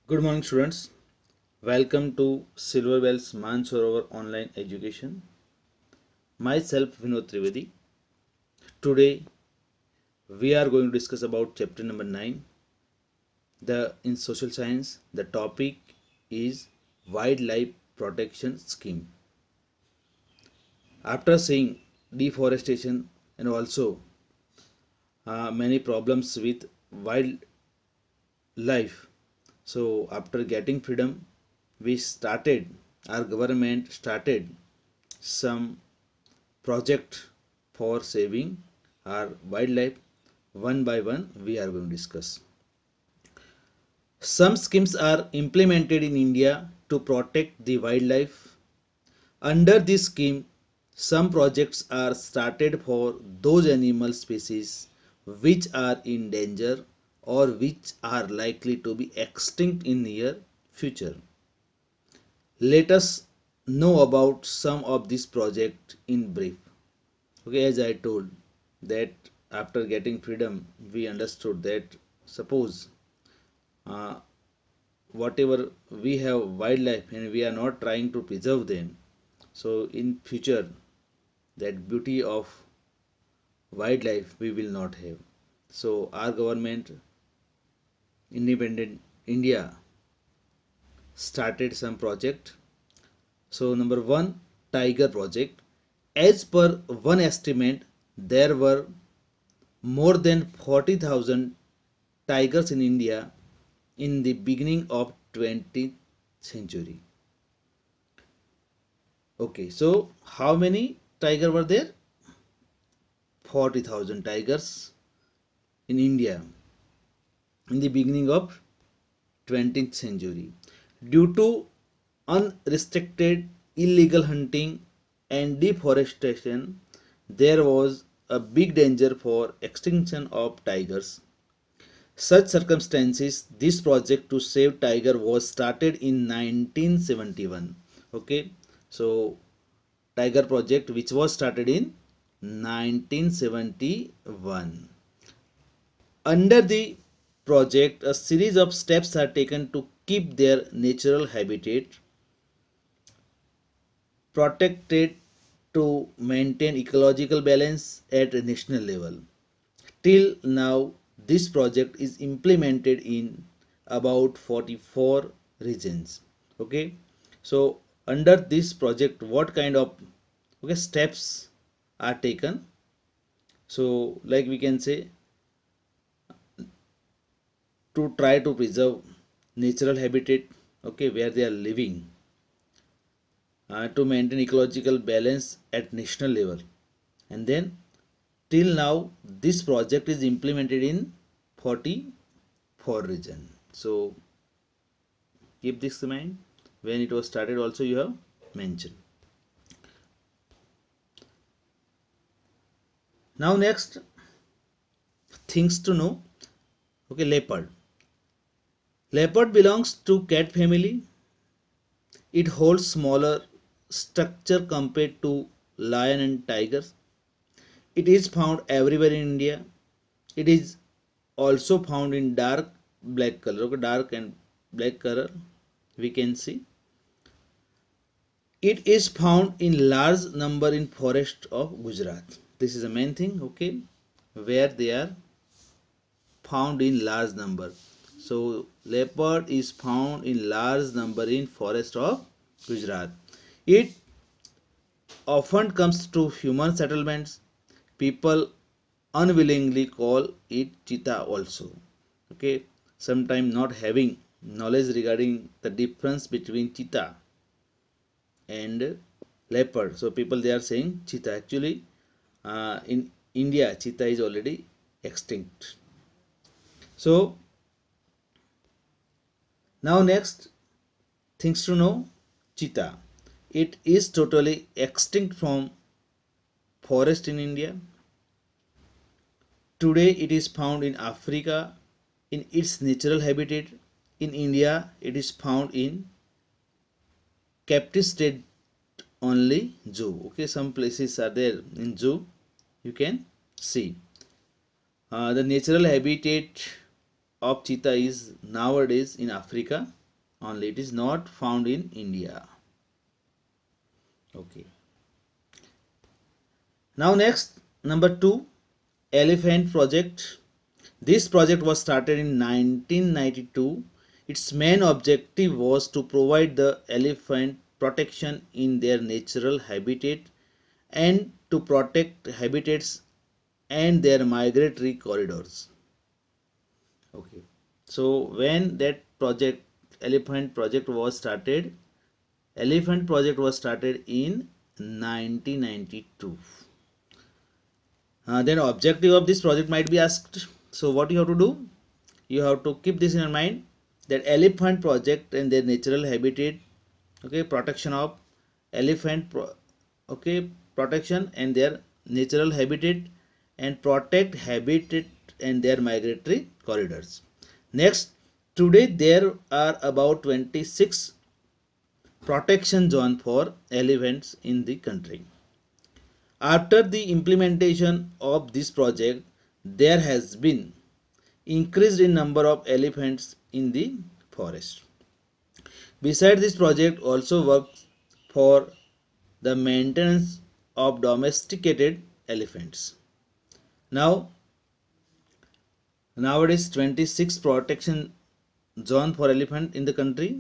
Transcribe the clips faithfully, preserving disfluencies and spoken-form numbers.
Good morning, students. Welcome to Silver Bells Mansarovar Online Education. Myself, Vinod Trivedi. Today, we are going to discuss about chapter number nine. The in social science, the topic is wildlife protection scheme. After seeing deforestation and also uh, many problems with wildlife, so after getting freedom, we started our government started some project for saving our wildlife. One by one we are going to discuss. Some schemes are implemented in India to protect the wildlife. Under this scheme, some projects are started for those animal species which are in danger or which are likely to be extinct in near future. Let us know about some of these projects in brief. Okay, as I told that after getting freedom, we understood that suppose uh, whatever we have wildlife and we are not trying to preserve them, so in future that beauty of wildlife we will not have. So our government, independent India, started some project. So number one, tiger project. As per one estimate, there were more than forty thousand tigers in India in the beginning of twentieth century. Okay, so how many tigers were there? forty thousand tigers in India in the beginning of twentieth century. Due to unrestricted illegal hunting and deforestation, there was a big danger for extinction of tigers. Such circumstances, this project to save tiger was started in nineteen seventy-one. Okay, so tiger project which was started in nineteen seventy-one. Under the project, a series of steps are taken to keep their natural habitat protected, to maintain ecological balance at a national level. Till now, this project is implemented in about forty-four regions. Okay, so under this project, what kind of okay steps are taken? So, like we can say, to try to preserve natural habitat, okay, where they are living, uh, to maintain ecological balance at national level, and then till now this project is implemented in forty-four region. So keep this in mind. When it was started also you have mentioned. Now next things to know. Okay, leopard. Leopard belongs to cat family. It holds smaller structure compared to lion and tigers. It is found everywhere in India. It is also found in dark black color. Okay, dark and black color we can see. It is found in large number in forest of Gujarat. This is the main thing, okay, where they are found in large number. So leopard is found in large number in forest of Gujarat. It often comes to human settlements. People unwillingly call it cheetah also. Okay, sometimes not having knowledge regarding the difference between cheetah and leopard, so people they are saying cheetah. Actually, uh, in India, cheetah is already extinct. So now next things to know, cheetah. It is totally extinct from forest in India. Today it is found in Africa in its natural habitat. In India, it is found in captive state only zoo. Okay, some places are there in zoo you can see. Uh, the natural habitat of cheetah is nowadays in Africa only. It is not found in India. Okay. Now next, number two, Elephant Project. This project was started in nineteen ninety-two. Its main objective was to provide the elephant protection in their natural habitat and to protect habitats and their migratory corridors. Okay. So when that project, Elephant Project was started, Elephant Project was started in nineteen ninety-two. Uh, then objective of this project might be asked. So what you have to do? You have to keep this in your mind, that Elephant Project and their natural habitat, okay, protection of elephant, pro okay, protection and their natural habitat and protect habitat and their migratory corridors. Next, today there are about twenty-six protection zones for elephants in the country. After the implementation of this project, there has been increased in number of elephants in the forest. Besides, this project also works for the maintenance of domesticated elephants. Now, nowadays twenty-six protection zone for elephant in the country.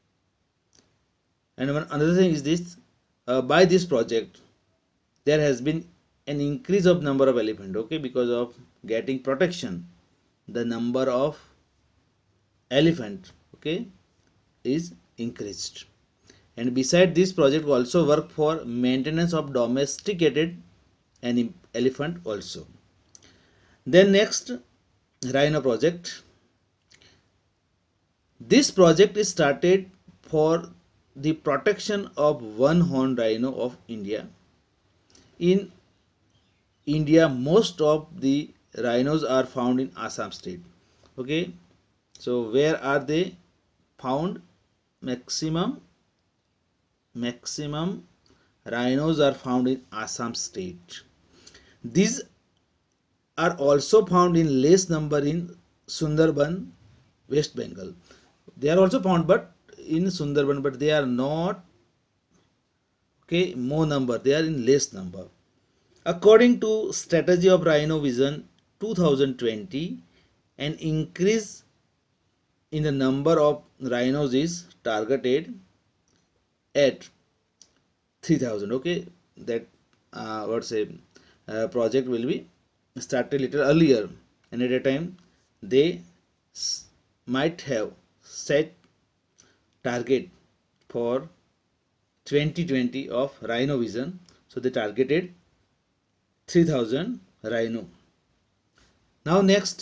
And one, another thing is this, uh, by this project, there has been an increase of number of elephant, okay, because of getting protection. The number of elephant, okay, is increased. And beside this project also work for maintenance of domesticated an elephant also. Then next, Rhino Project. This project is started for the protection of one horned rhino of India. In India, most of the rhinos are found in Assam state. Okay, so where are they found? Maximum, maximum rhinos are found in Assam state. These are also found in less number in Sundarban, West Bengal. They are also found, but in Sundarban, but they are not, okay, more number. They are in less number. According to Strategy of Rhino Vision two thousand twenty, an increase in the number of rhinos is targeted at three thousand. Okay, that uh, what say uh, project will be started little earlier, and at a time they might have set target for twenty twenty of Rhino Vision. So they targeted three thousand rhino. Now next,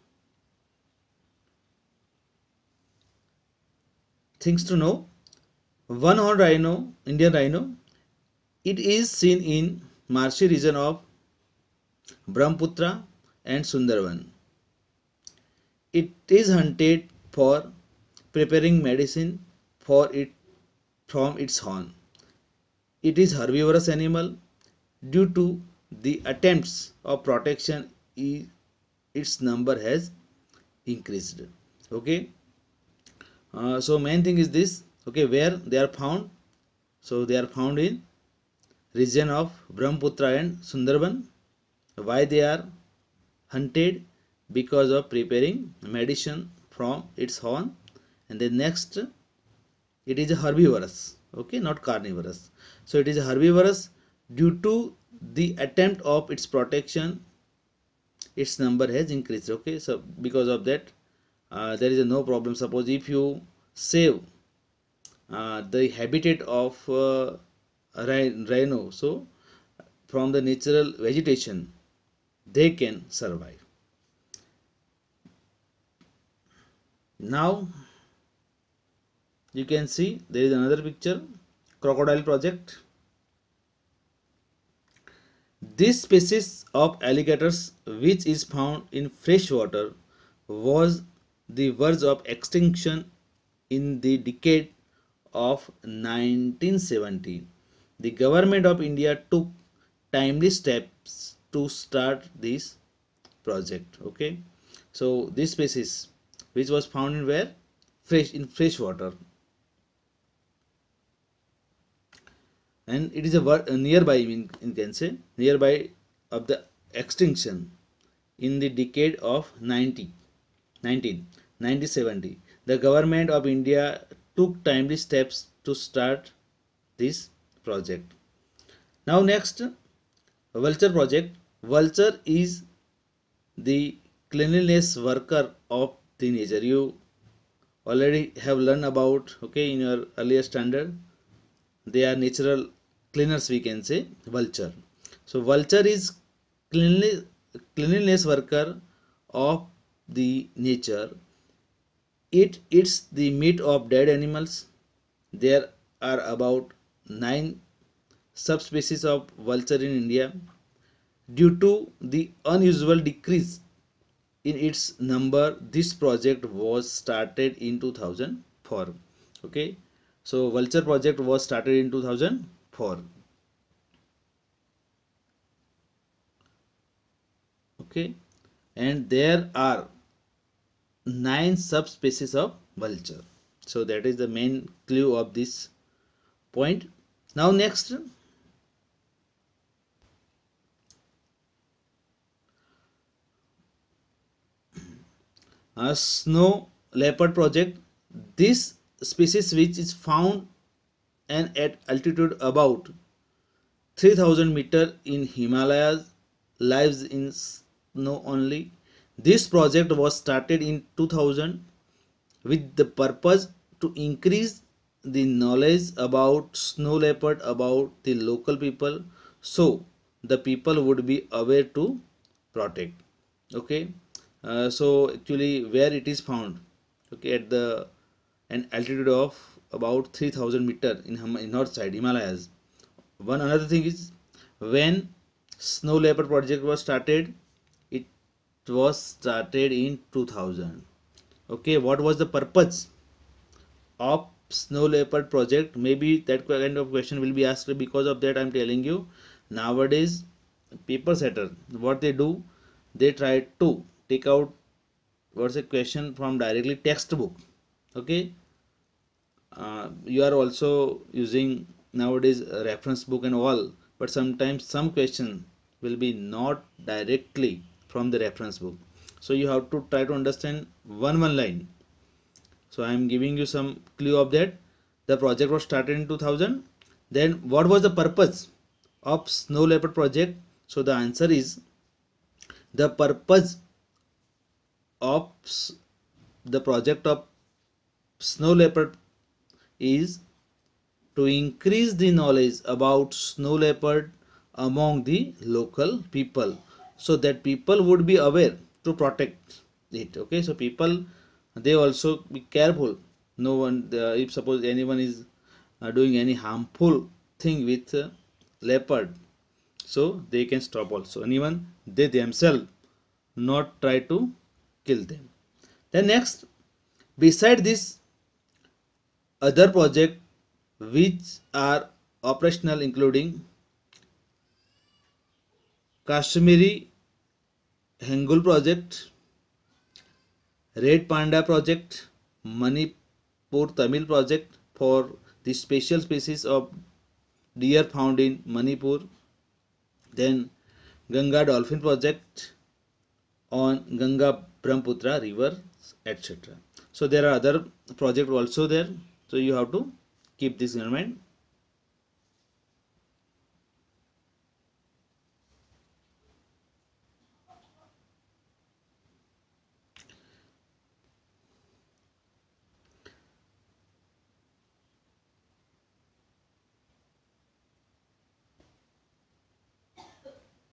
things to know. One horned rhino, Indian rhino, it is seen in marshy region of Brahmaputra and Sundarban. It is hunted for preparing medicine for it from its horn. It is herbivorous animal. Due to the attempts of protection, its number has increased. Okay, uh, so main thing is this. Okay, where they are found? So they are found in region of Brahmaputra and Sundarban. Why they are hunted? Because of preparing medicine from its horn. And then next, it is a herbivorous, okay, not carnivorous. So it is a herbivorous. Due to the attempt of its protection, its number has increased. Okay, so because of that, uh, there is a no problem. Suppose if you save uh, the habitat of uh, rhino, so from the natural vegetation, they can survive. Now you can see there is another picture, crocodile project. This species of alligators, which is found in fresh water, was the verge of extinction in the decade of nineteen seventy. The government of India took timely steps to start this project. Okay, so this species which was found in where? Fresh, in fresh water. And it is a, a nearby, in, in can say, nearby of the extinction in the decade of ninety, nineteen seventy. The government of India took timely steps to start this project. Now next, Vulture project. Vulture is the cleanliness worker of the nature. You already have learned about, okay, in your earlier standard. They are natural cleaners, we can say, vulture. So vulture is cleanliness, cleanliness worker of the nature. It eats the meat of dead animals. There are about nine subspecies of vulture in India. Due to the unusual decrease in its number, this project was started in two thousand four. Okay, so vulture project was started in two thousand four. Okay, and there are nine subspecies of vulture. So that is the main clue of this point. Now next, a snow leopard project. This species, which is found and at altitude about three thousand meter in Himalayas, lives in snow only. This project was started in two thousand with the purpose to increase the knowledge about snow leopard about the local people, so the people would be aware to protect. Okay, uh, so actually where it is found, okay, at the an altitude of about three thousand meter in, in north side Himalayas. One another thing is, when snow leopard project was started, it was started in two thousand. Okay, what was the purpose of snow leopard project? Maybe that kind of question will be asked. Because of that, I'm telling you, nowadays paper setter, what they do, they try to take out what's a question from directly textbook. Okay, uh, you are also using nowadays a reference book and all, but sometimes some question will be not directly from the reference book, so you have to try to understand one one line. So I am giving you some clue of that. The project was started in two thousand. Then what was the purpose of snow leopard project? So the answer is, the purpose of the project of snow leopard is to increase the knowledge about snow leopard among the local people, so that people would be aware to protect it. Okay, so people, they also be careful. No one, uh, if suppose anyone is uh, doing any harmful thing with uh, leopard, so they can stop also. Anyone, they themselves not try to kill them. Then next, beside this, other project which are operational, including Kashmiri Hengul project, Red Panda project, Manipur Tamil project for the special species of deer found in Manipur, then Ganga Dolphin project on Ganga Brahmaputra river, et cetera. So there are other projects also there, so you have to keep this in mind.